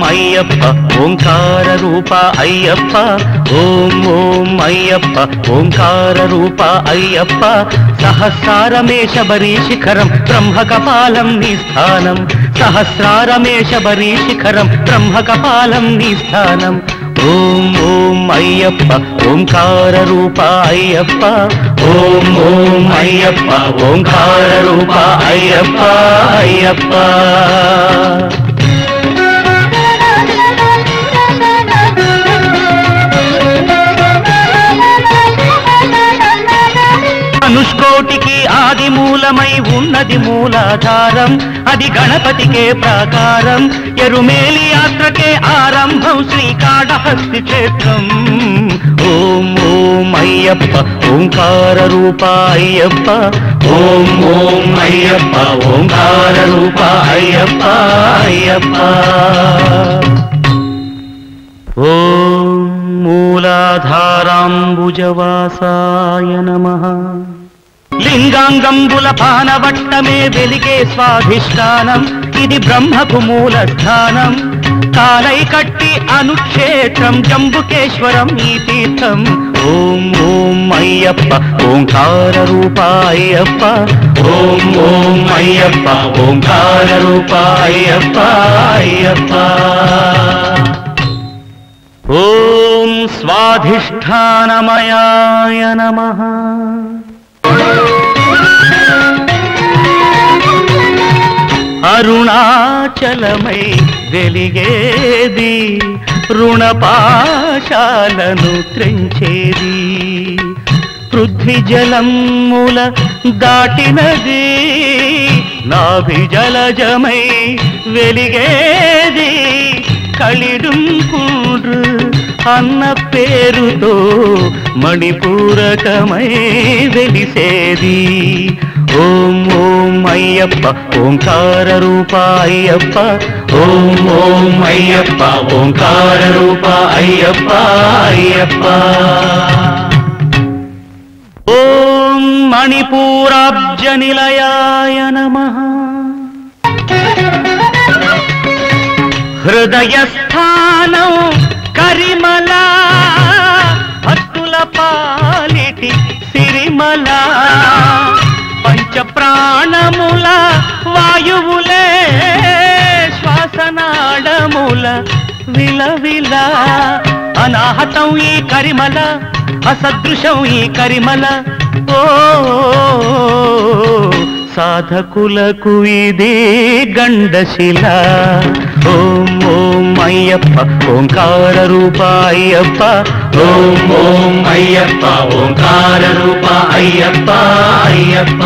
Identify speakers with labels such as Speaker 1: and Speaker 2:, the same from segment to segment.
Speaker 1: అయ్యప్ప ఓంకార రూప అయ్యప్ప ఓం ఓం అయ్యప్ప ఓంకార రూప అయ్యప్ప సహస్రారమే శబరీ శిఖరం బ్రహ్మకపాలం నీ స్థానం సహస్రారమే శబరీ శిఖరం బ్రహ్మకపాలం నీ స్థానం ఓం ఓం అయ్యప్ప ఓంకార రూప అయ్యప్ప ఓం ఓం అయ్యప్ప ఓంకార రూప అయ్యప్ప అయ్యప్ప అనుష్కోటికి ఆది మూలమై ఉన్నది మూలాధారం అది గణపతికే ప్రాకారం ఎరుమేలి యాత్రకే ఆరంభం శ్రీకాళహస్తి క్షేత్రం ఓం ఓం అయ్యప్ప ఓంకార రూప అయ్యప్ప ఓం ఓం అయ్యప్ప ఓంకార రూప అయ్యప్ప అయ్యప్ప ఓం మూలాధారాంబుజవాసాయ నమః లింగాంగంబుల పానవట్టమే వెలిగే స్వాధిష్టానం ఇది బ్రహ్మకు మూల స్థానం కాలై కట్టి అనుక్షేత్రం జంబుకేశ్వరం ఈ తీర్థం ఓం ఓం అయ్యప్ప ఓంకార రూప అయ్యప్ప ఓం ఓం అయ్యప్ప ఓంకార రూప అయ్యప్ప అయ్యప్ప ఓం స్వాధిష్టానమయాయ నమః అరుణాచలమై వెలిగేది రుణపాశాలను త్రెంచేది పృథ్వీ జలముల దాటినది నాభిజలజమై వెలిగేది కలిడుంకుండ్రు అన్న పేరుతో మణిపూరకమై వెలిసేది ఓం ఓం అయ్యప్ప ఓంకార రూప అయ్యప్ప ఓం ఓం అయ్యప్ప ఓంకార రూప అయ్యప్ప అయ్యప్ప ఓం మణిపూరాబ్జ నిలయాయ నమః హృదయస్థానం కరిమల భక్తుల పాలిటి సిరిమల పంచ ప్రాణముల వాయువులే శ్వాసనాడముల విలవిల అనాహతం ఈ కరిమల అసదృశం ఈ కరిమల ఓ సాధకులకు ఇది గండశిల ఓం ఓం అయ్యప్ప ఓంకార రూప అయ్యప్ప ఓం ఓం అయ్యప్ప ఓంకార రూప అయ్యప్ప అయ్యప్ప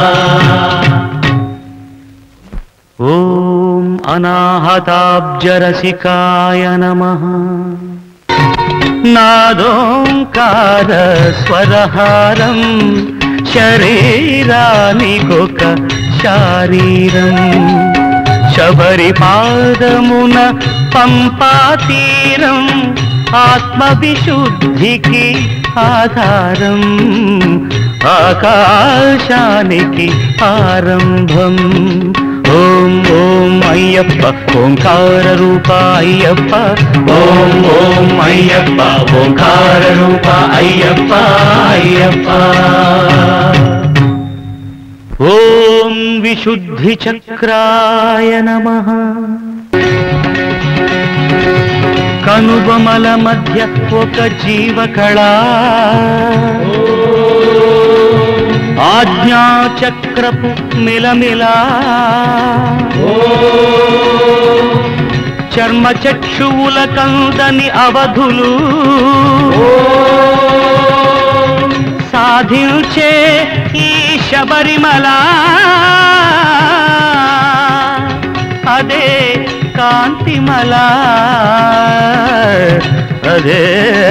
Speaker 1: ఓం అనాహతాబ్జరసికాయ నమః నాదోంకార స్వరహారం శరీరానికొక శారీరం శబరి పాదమున పంపాతీరం ఆత్మవిశుద్ధికి ఆధారం ఆకాశానికి ఆరంభం ఓం ఓం అయ్యప్ప ఓంకార రూప అయ్యప్ప ఓం ఓం అయ్యప్ప ఓంకార రూప అయ్యప్ప అయ్యప్ప ఓం విశుద్ధి చక్రాయ నమః కనుబొమల మధ్య ఒక జీవకళ ఆజ్ఞాచక్రపు మిలమిలా చర్మచక్షువుల కందని అవధులు సాధించే ఈ శబరిమల అదే కాంతిమల అదే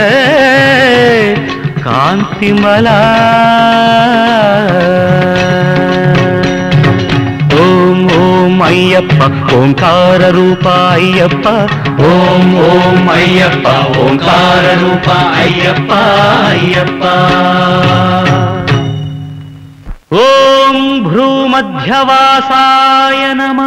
Speaker 1: కాంతిమల ఓం ఓం అయ్యప్ప ఓంకార రూప అయ్యప్ప ఓం ఓం అయ్యప్ప ఓంకార రూప అయ్యప్ప అయ్యప్ప ఓం భ్రూమధ్యవాసాయ నమః